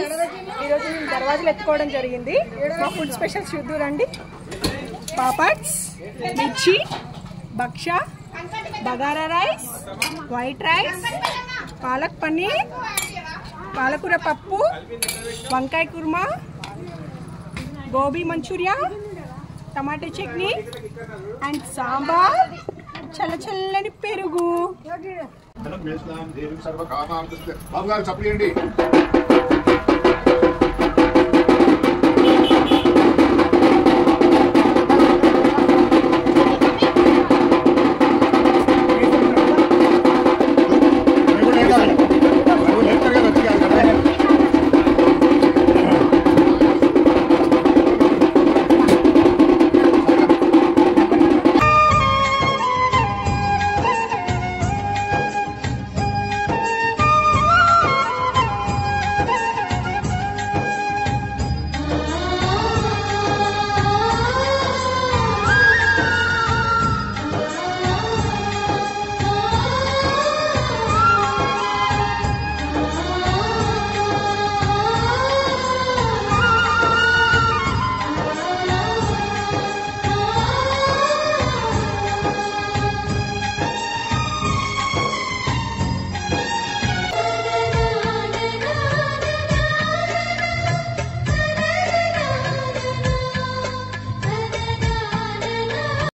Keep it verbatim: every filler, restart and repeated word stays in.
Friends, ఈరోజు మేము దర్వాజాలు ఎత్తుకోవడం జరిగింది. మా ఫుడ్ స్పెషల్స్ చూద్దురండి. పాపడ్స్, మిర్చి, బక్షా, bagara rice, white rice, palak paneer, పాలకూర పప్పు, వంకాయ కుర్మా, గోబీ మంచూరియా, టమాటా చట్నీ అండ్ సాంబార్, చల్ల చల్లని పెరుగు. బాబు గారు చెప్పండి.